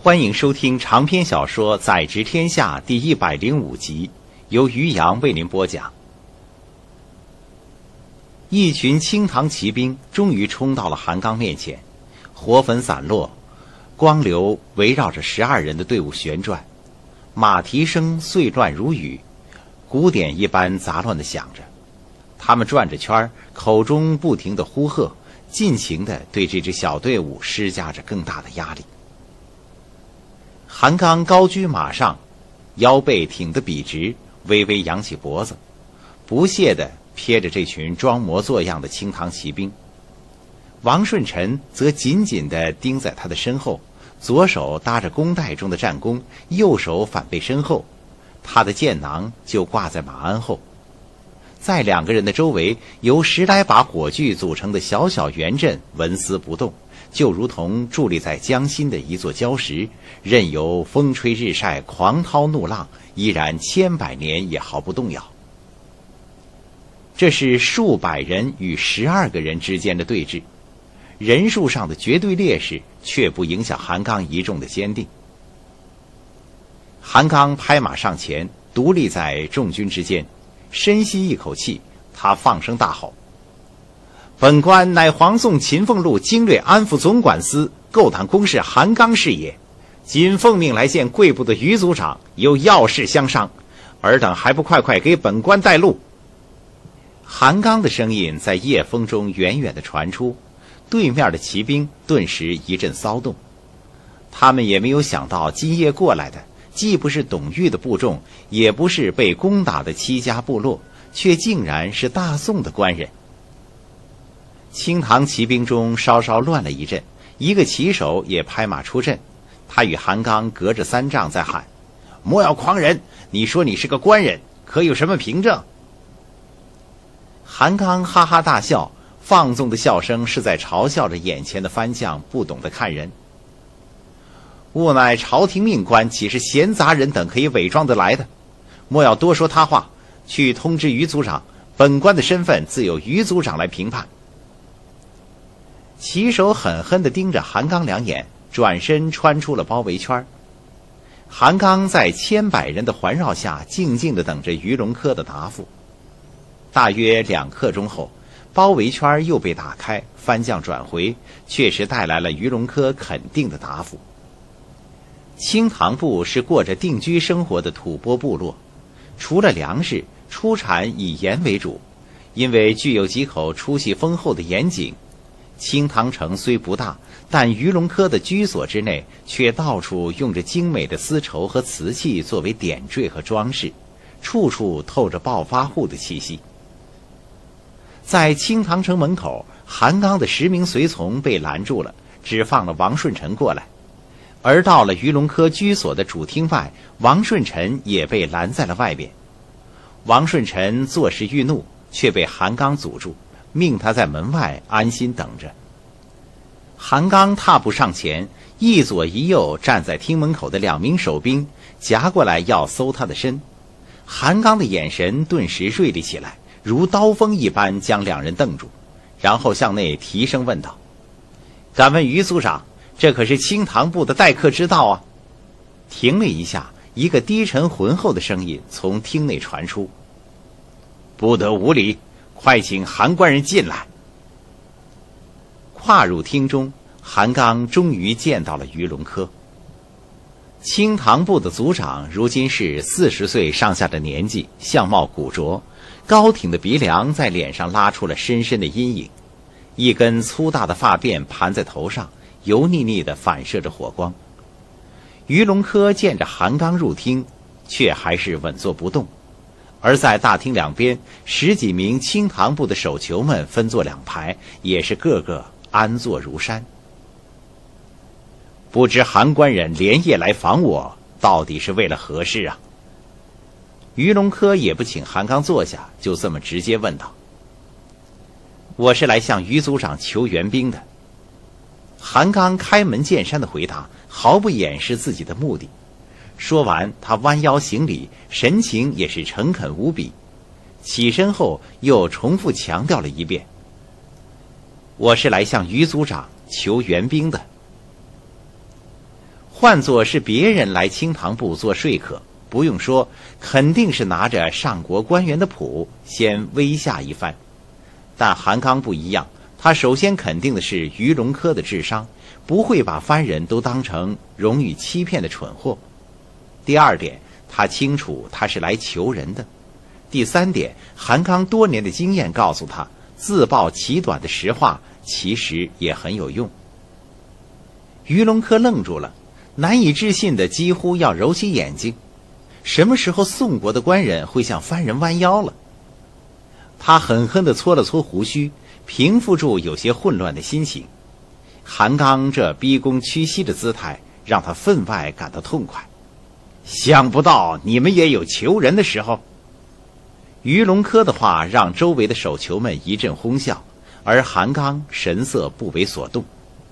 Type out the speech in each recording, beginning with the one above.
欢迎收听长篇小说《宰执天下》第105集，由于洋为您播讲。一群清唐骑兵终于冲到了韩刚面前，火粉散落，光流围绕着12人的队伍旋转，马蹄声碎乱如雨，鼓点一般杂乱地响着。他们转着圈，口中不停地呼喝，尽情地对这支小队伍施加着更大的压力。韩刚高居马上，腰背挺得笔直，微微扬起脖子，不屑地瞥着这群装模作样的清唐骑兵。王顺臣则紧紧地盯在他的身后，左手搭着弓袋中的战弓，右手反背身后，他的箭囊就挂在马鞍后。在两个人的周围，由10来把火炬组成的小小圆阵纹丝不动，就如同伫立在江心的一座礁石，任由风吹日晒、狂涛怒浪，依然千百年也毫不动摇。这是数百人与12个人之间的对峙，人数上的绝对劣势却不影响韩刚一众的坚定。韩刚拍马上前，独立在众军之间，深吸一口气，他放声大吼：本官乃黄宋秦凤路精锐安抚总管司够胆公事韩刚是也，今奉命来见贵部的于组长，有要事相商，尔等还不快快给本官带路。韩刚的声音在夜风中远远地传出，对面的骑兵顿时一阵骚动。他们也没有想到今夜过来的既不是董玉的部众，也不是被攻打的戚家部落，却竟然是大宋的官人。清唐骑兵中稍稍乱了一阵，一个骑手也拍马出阵，他与韩刚隔着3丈在喊：莫要狂人，你说你是个官人，可有什么凭证？韩刚哈哈大笑，放纵的笑声是在嘲笑着眼前的番将不懂得看人。吾乃朝廷命官，岂是闲杂人等可以伪装得来的？莫要多说他话，去通知于组长，本官的身份自有于组长来评判。骑手狠狠地盯着韩刚2眼，转身穿出了包围圈。韩刚在千百人的环绕下，静静地等着于龙科的答复。大约2刻钟后，包围圈又被打开，番将转回，确实带来了于龙科肯定的答复。清唐部是过着定居生活的吐蕃部落，除了粮食，出产以盐为主。因为具有几口出息丰厚的盐井，清唐城虽不大，但于龙科的居所之内却到处用着精美的丝绸和瓷器作为点缀和装饰，处处透着暴发户的气息。在清唐城门口，韩刚的10名随从被拦住了，只放了王顺臣过来。而到了于龙科居所的主厅外，王顺臣也被拦在了外边。王顺臣坐视欲怒，却被韩刚阻住，命他在门外安心等着。韩刚踏步上前，一左一右站在厅门口的2名守兵夹过来要搜他的身。韩刚的眼神顿时锐利起来，如刀锋一般将2人瞪住，然后向内提声问道：敢问于组长，这可是清唐部的待客之道啊！停了一下，一个低沉浑厚的声音从厅内传出：不得无礼，快请韩官人进来。跨入厅中，韩刚终于见到了于龙科。清唐部的组长如今是40岁上下的年纪，相貌古拙，高挺的鼻梁在脸上拉出了深深的阴影，一根粗大的发辫盘在头上，油腻腻地反射着火光。于龙科见着韩刚入厅，却还是稳坐不动。而在大厅2边，10几名清唐部的守囚们分作2排，也是个个安坐如山。不知韩官人连夜来访我，到底是为了何事啊？于龙科也不请韩刚坐下，就这么直接问道：我是来向于组长求援兵的。韩刚开门见山的回答，毫不掩饰自己的目的。说完，他弯腰行礼，神情也是诚恳无比。起身后又重复强调了一遍：我是来向于组长求援兵的。 换作是别人来清堂部做说客，不用说，肯定是拿着上国官员的谱先威吓一番。但韩刚不一样，他首先肯定的是于龙科的智商，不会把番人都当成容易欺骗的蠢货。第二点，他清楚他是来求人的。第三点，韩刚多年的经验告诉他，自曝其短的实话其实也很有用。于龙科愣住了，难以置信的几乎要揉起眼睛。什么时候宋国的官人会向番人弯腰了？他狠狠地搓了搓胡须，平复住有些混乱的心情。韩刚这逼宫屈膝的姿态让他分外感到痛快。想不到你们也有求人的时候。于龙科的话让周围的守囚们一阵哄笑，而韩刚神色不为所动。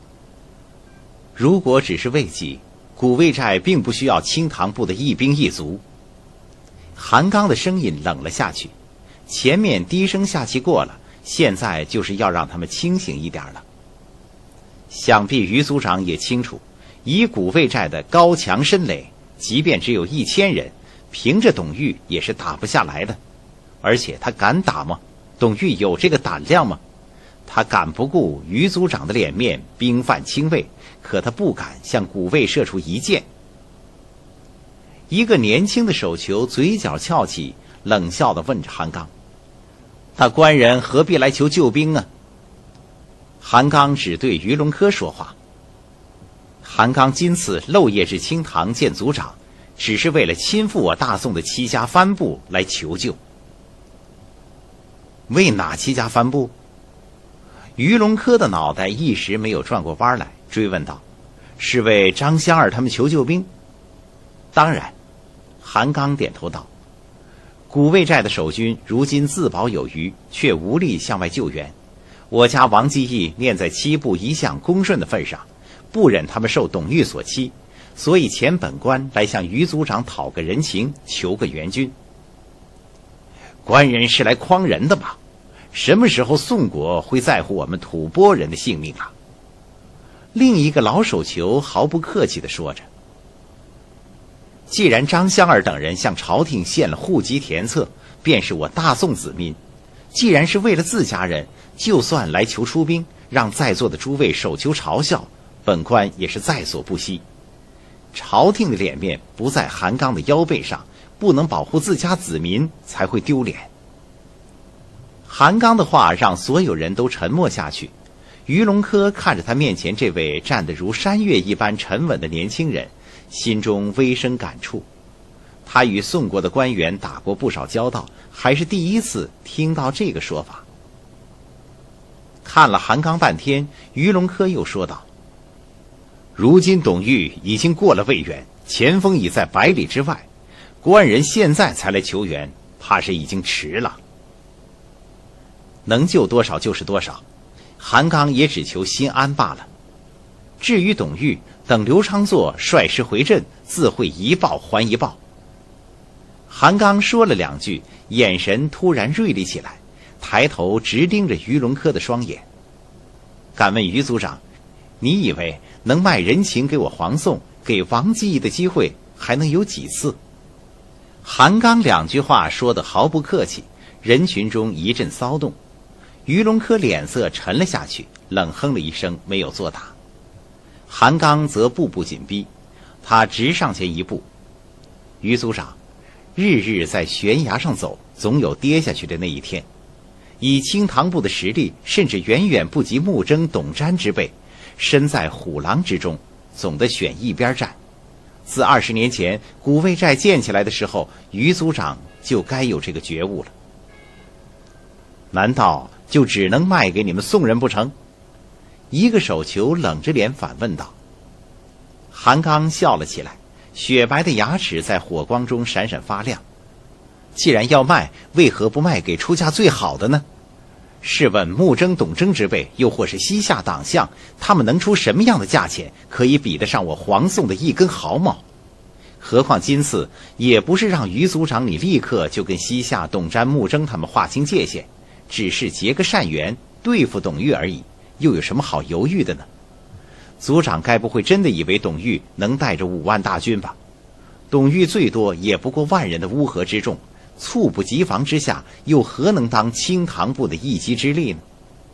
如果只是卫计，古卫寨并不需要清堂部的一兵一卒。韩刚的声音冷了下去，前面低声下气过了，现在就是要让他们清醒一点了。想必于组长也清楚，以古卫寨的高墙深垒，即便只有1000人，凭着董玉也是打不下来的。而且他敢打吗？董玉有这个胆量吗？他敢不顾于组长的脸面兵犯清卫，可他不敢向古卫射出一箭。一个年轻的守囚嘴角翘起，冷笑地问着韩刚：他官人何必来求救兵啊？韩刚只对于龙科说话。韩刚今次漏夜至清堂见组长，只是为了亲赴我大宋的戚家藩部来求救。为哪戚家藩部？于龙科的脑袋一时没有转过弯来，追问道：是为张香儿他们求救兵？当然。韩刚点头道：古卫寨的守军如今自保有余，却无力向外救援。我家王继义念在七部一向恭顺的份上，不忍他们受董玉所欺，所以遣本官来向于组长讨个人情，求个援军。官人是来诓人的吧？什么时候宋国会在乎我们吐蕃人的性命啊？另一个老守囚毫不客气地说着。既然张香儿等人向朝廷献了户籍填册，便是我大宋子民。既然是为了自家人，就算来求出兵，让在座的诸位守囚嘲笑，本官也是在所不惜。朝廷的脸面不在韩刚的腰背上，不能保护自家子民，才会丢脸。韩刚的话让所有人都沉默下去。于龙科看着他面前这位站得如山岳一般沉稳的年轻人，心中微生感触。他与宋国的官员打过不少交道，还是第一次听到这个说法。看了韩刚半天，于龙科又说道：如今董玉已经过了渭源，前锋已在100里之外，官人现在才来求援，怕是已经迟了。能救多少就是多少，韩刚也只求心安罢了。至于董玉，等刘昌祚率师回镇，自会一报还一报。韩刚说了2句，眼神突然锐利起来，抬头直盯着于龙科的双眼。敢问于组长，你以为能卖人情给我黄宋，给王继义的机会还能有几次？韩刚2句话说得毫不客气，人群中一阵骚动。于龙科脸色沉了下去，冷哼了一声，没有作答。韩刚则步步紧逼，他直上前一步：于组长，日日在悬崖上走，总有跌下去的那一天。以清堂部的实力，甚至远远不及穆征、董瞻之辈，身在虎狼之中，总得选一边站。自20年前古卫寨建起来的时候，于组长就该有这个觉悟了。难道就只能卖给你们宋人不成？一个守囚冷着脸反问道。韩刚笑了起来，雪白的牙齿在火光中闪闪发亮。既然要卖，为何不卖给出价最好的呢？试问穆征、董征之辈，又或是西夏党项，他们能出什么样的价钱，可以比得上我黄宋的一根毫毛？何况今次也不是让于组长你立刻就跟西夏、董瞻、穆征他们划清界限，只是结个善缘，对付董玉而已，又有什么好犹豫的呢？ 族长该不会真的以为董玉能带着5万大军吧？董玉最多也不过万人的乌合之众，猝不及防之下，又何能当清堂部的一击之力呢？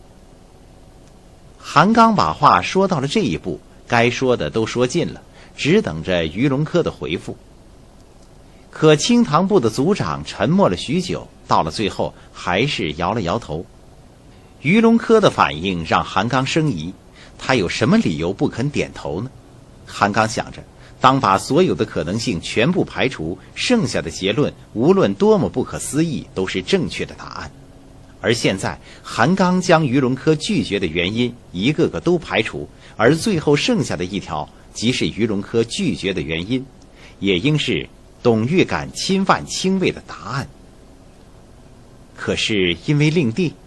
韩刚把话说到了这一步，该说的都说尽了，只等着于龙科的回复。可清堂部的族长沉默了许久，到了最后还是摇了摇头。于龙科的反应让韩刚生疑，他有什么理由不肯点头呢？韩刚想着，当把所有的可能性全部排除，剩下的结论无论多么不可思议，都是正确的答案。而现在韩刚将于龙科拒绝的原因一个个都排除，而最后剩下的一条即是于龙科拒绝的原因，也应是董玉敢侵犯清卫的答案。可是因为令弟，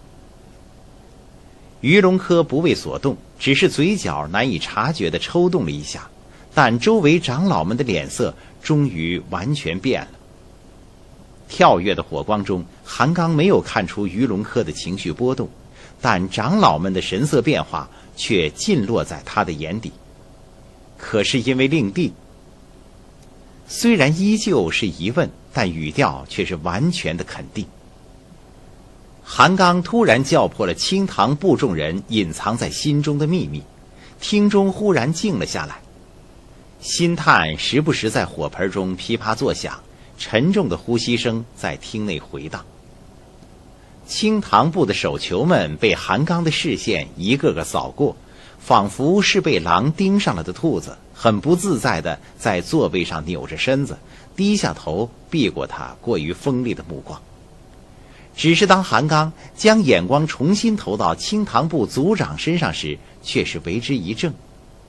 于龙科不为所动，只是嘴角难以察觉地抽动了一下，但周围长老们的脸色终于完全变了。跳跃的火光中，韩刚没有看出于龙科的情绪波动，但长老们的神色变化却尽落在他的眼底。可是因为令弟，虽然依旧是疑问，但语调却是完全的肯定。韩刚突然叫破了清堂部众人隐藏在心中的秘密，厅中忽然静了下来，薪炭时不时在火盆中噼啪作响，沉重的呼吸声在厅内回荡。清堂部的守囚们被韩刚的视线一个个扫过，仿佛是被狼盯上了的兔子，很不自在地在座位上扭着身子，低下头避过他过于锋利的目光。只是当韩刚将眼光重新投到清堂部族长身上时，却是为之一怔。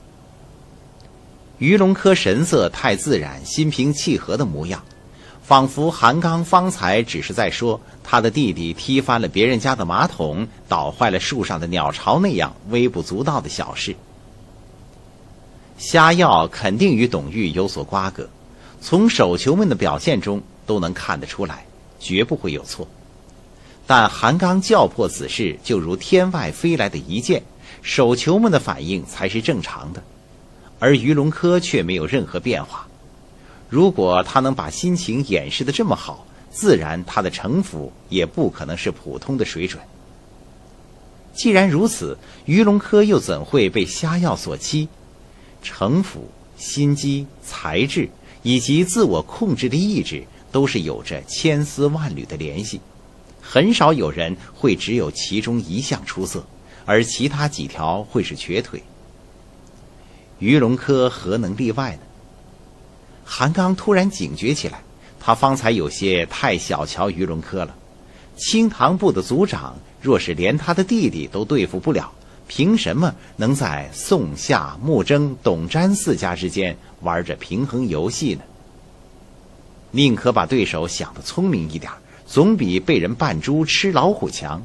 于龙科神色太自然，心平气和的模样，仿佛韩刚方才只是在说他的弟弟踢翻了别人家的马桶，捣坏了树上的鸟巢那样微不足道的小事。虾药肯定与董玉有所瓜葛，从守囚们的表现中都能看得出来，绝不会有错。但韩刚叫破此事就如天外飞来的一箭，守囚们的反应才是正常的，而于龙科却没有任何变化。如果他能把心情掩饰得这么好，自然他的城府也不可能是普通的水准。既然如此，于龙科又怎会被虾药所欺？城府、心机、才智以及自我控制的意志都是有着千丝万缕的联系，很少有人会只有其中一项出色，而其他几条会是瘸腿。于龙科何能例外呢？韩刚突然警觉起来，他方才有些太小瞧于龙科了。清堂部的族长若是连他的弟弟都对付不了，凭什么能在宋夏穆征董詹4家之间玩着平衡游戏呢？宁可把对手想得聪明一点，总比被人扮猪吃老虎强。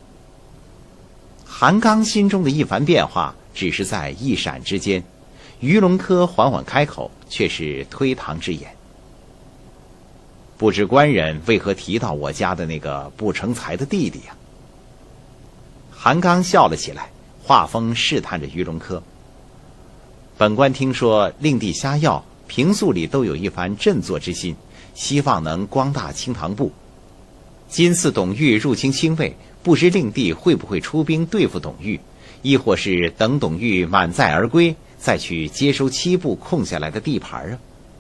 韩刚心中的一番变化只是在一闪之间，于龙科缓缓开口，却是推搪之言。不知官人为何提到我家的那个不成才的弟弟呀？韩刚笑了起来，话锋试探着于龙科。本官听说令弟虾药平素里都有一番振作之心，希望能光大清堂部。今次董玉入侵清卫，不知令弟会不会出兵对付董玉，亦或是等董玉满载而归，再去接收七部空下来的地盘啊？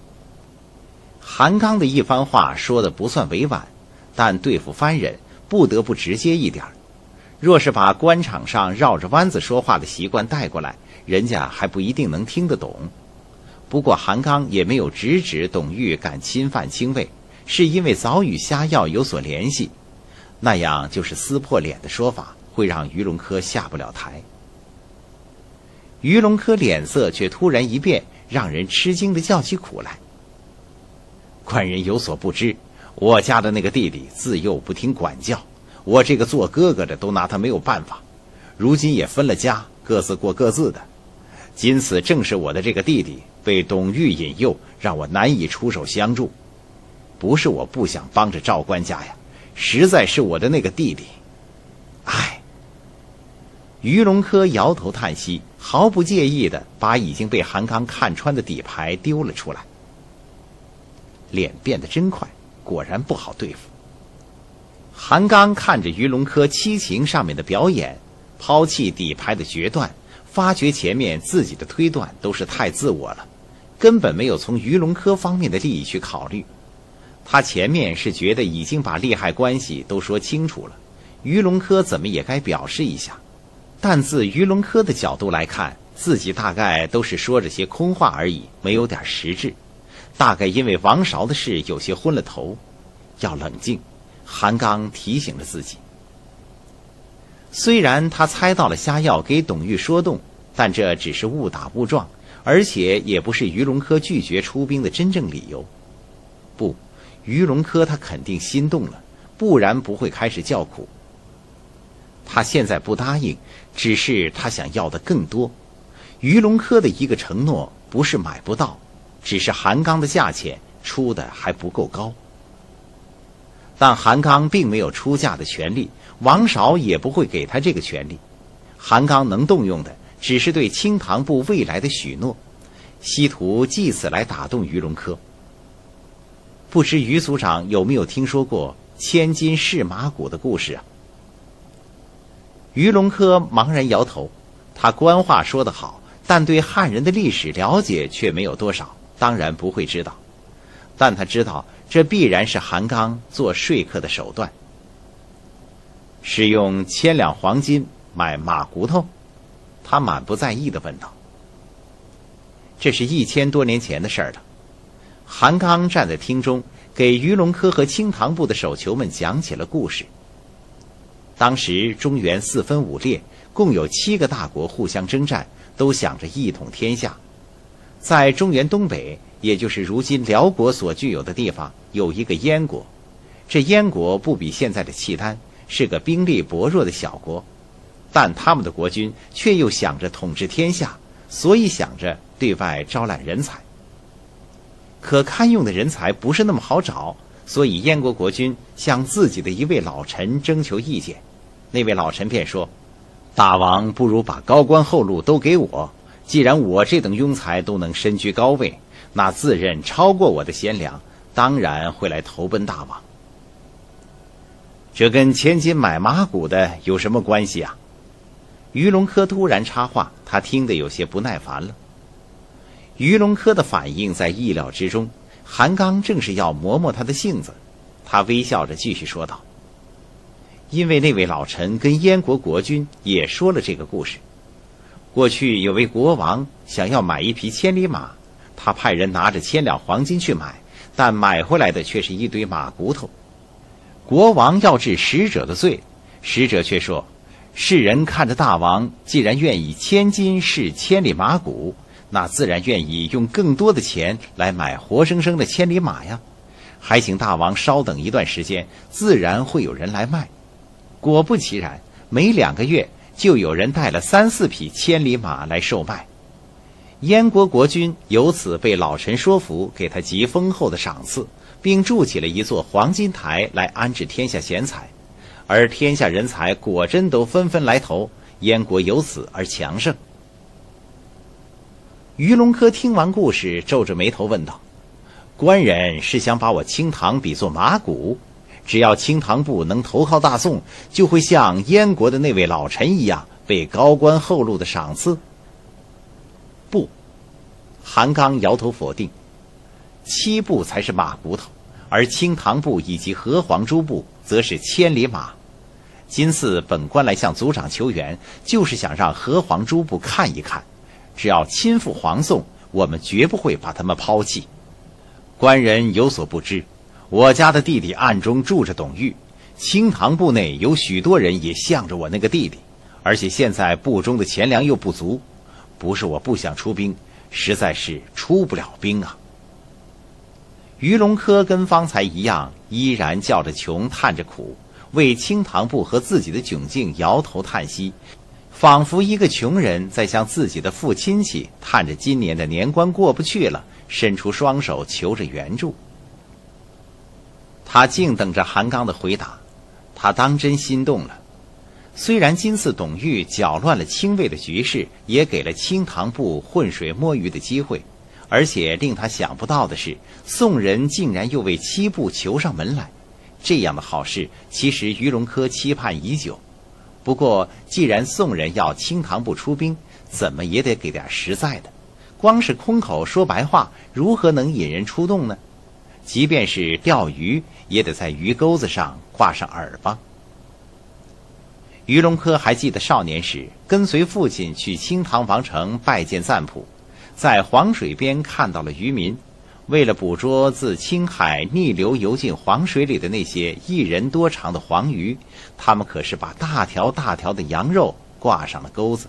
韩刚的一番话说得不算委婉，但对付番人不得不直接一点。若是把官场上绕着弯子说话的习惯带过来，人家还不一定能听得懂。不过韩刚也没有直指董玉敢侵犯清卫，是因为早与虾药有所联系，那样就是撕破脸的说法，会让于龙科下不了台。于龙科脸色却突然一变，让人吃惊地叫起苦来。官人有所不知，我家的那个弟弟自幼不听管教，我这个做哥哥的都拿他没有办法，如今也分了家，各自过各自的。今此正是我的这个弟弟被董玉引诱，让我难以出手相助。不是我不想帮着赵官家呀，实在是我的那个弟弟。唉。于龙科摇头叹息， 毫不介意地把已经被韩刚看穿的底牌丢了出来。脸变得真快，果然不好对付。韩刚看着鱼龙科七情上面的表演，抛弃底牌的决断，发觉前面自己的推断都是太自我了，根本没有从鱼龙科方面的利益去考虑。他前面是觉得已经把利害关系都说清楚了，鱼龙科怎么也该表示一下。但自鱼龙科的角度来看，自己大概都是说着些空话而已，没有点实质。大概因为王韶的事有些昏了头，要冷静。韩刚提醒了自己。虽然他猜到了虾药给董玉说动，但这只是误打误撞，而且也不是鱼龙科拒绝出兵的真正理由。不，鱼龙科他肯定心动了，不然不会开始叫苦。他现在不答应，只是他想要的更多。鱼龙科的一个承诺不是买不到，只是韩刚的价钱出的还不够高。但韩刚并没有出价的权利，王韶也不会给他这个权利。韩刚能动用的只是对清堂部未来的许诺，希图借此来打动鱼龙科。不知于组长有没有听说过千金试马骨的故事啊？鱼龙科茫然摇头，他官话说得好，但对汉人的历史了解却没有多少，当然不会知道。但他知道这必然是韩刚做说客的手段。是用1000两黄金买马骨头？他满不在意地问道。这是1000多年前的事儿了。韩刚站在厅中，给鱼龙科和清堂部的守囚们讲起了故事。当时中原4分5裂，共有7个大国互相征战，都想着一统天下。在中原东北，也就是如今辽国所具有的地方，有一个燕国。这燕国不比现在的契丹，是个兵力薄弱的小国，但他们的国君却又想着统治天下，所以想着对外招揽人才。可堪用的人才不是那么好找，所以燕国国君向自己的一位老臣征求意见。那位老臣便说：大王不如把高官厚禄都给我，既然我这等庸才都能身居高位，那自认超过我的贤良，当然会来投奔大王。这跟千金买马骨的有什么关系啊？鱼龙科突然插话，他听得有些不耐烦了。鱼龙科的反应在意料之中，韩刚正是要磨磨他的性子。他微笑着继续说道：因为那位老臣跟燕国国君也说了这个故事。过去有位国王想要买一匹千里马，他派人拿着1000两黄金去买，但买回来的却是一堆马骨头。国王要治使者的罪，使者却说：世人看着大王既然愿意1000金试千里马骨，那自然愿意用更多的钱来买活生生的千里马呀，还请大王稍等一段时间，自然会有人来卖。果不其然，没2个月就有人带了3、4匹千里马来售卖。燕国国君由此被老臣说服，给他极丰厚的赏赐，并筑起了一座黄金台来安置天下贤才。而天下人才果真都纷纷来投，燕国由此而强盛。鱼龙科听完故事，皱着眉头问道：官人是想把我清堂比作马骨？只要清堂部能投靠大宋，就会像燕国的那位老臣一样，被高官厚禄的赏赐？不，韩刚摇头否定。7部才是马骨头，而清堂部以及河黄诸部则是千里马。今次本官来向族长求援，就是想让河黄诸部看一看，只要亲附皇宋，我们绝不会把他们抛弃。官人有所不知，我家的弟弟暗中住着董玉，清堂部内有许多人也向着我那个弟弟，而且现在部中的钱粮又不足，不是我不想出兵，实在是出不了兵啊。鱼龙科跟方才一样，依然叫着穷，叹着苦，为清堂部和自己的窘境摇头叹息，仿佛一个穷人在向自己的父亲戚叹着今年的年关过不去了，伸出双手求着援助。他静等着韩刚的回答，他当真心动了。 虽然今次董玉搅乱了清魏的局势，也给了清唐部浑水摸鱼的机会，而且令他想不到的是，宋人竟然又为七部求上门来。这样的好事，其实于荣科期盼已久。不过，既然宋人要清唐部出兵，怎么也得给点实在的。光是空口说白话，如何能引人出动呢？即便是钓鱼，也得在鱼钩子上挂上饵吧。于荣科还记得少年时跟随父亲去清唐王城拜见赞普，在黄水边看到了渔民，为了捕捉自青海逆流游进黄水里的那些1人多长的黄鱼，他们可是把大条大条的羊肉挂上了钩子。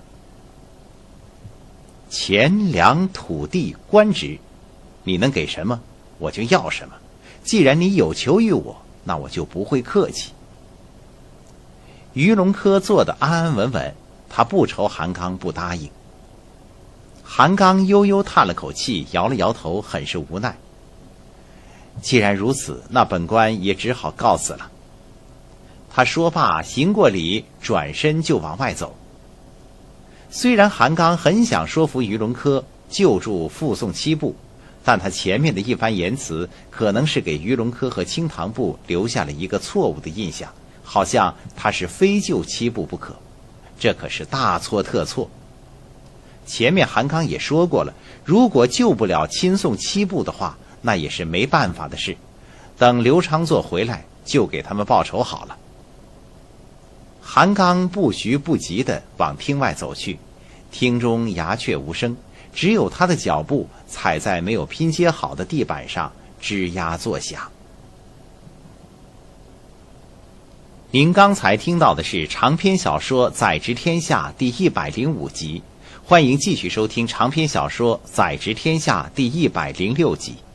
钱粮土地官职，你能给什么，我就要什么。既然你有求于我，那我就不会客气。于荣科做得安安稳稳，他不愁韩刚不答应。韩刚悠悠叹了口气，摇了摇头，很是无奈。既然如此，那本官也只好告辞了。他说罢，行过礼，转身就往外走。虽然韩刚很想说服于荣科救助复宋七部，但他前面的一番言辞可能是给于荣科和清唐部留下了一个错误的印象，好像他是非救七部不可，这可是大错特错。前面韩刚也说过了，如果救不了亲宋七部的话，那也是没办法的事，等刘长作回来就给他们报仇好了。韩刚不徐不急地往厅外走去，厅中鸦雀无声，只有他的脚步踩在没有拼接好的地板上吱呀作响。您刚才听到的是长篇小说《载执天下》第105集，欢迎继续收听长篇小说《载执天下》第106集。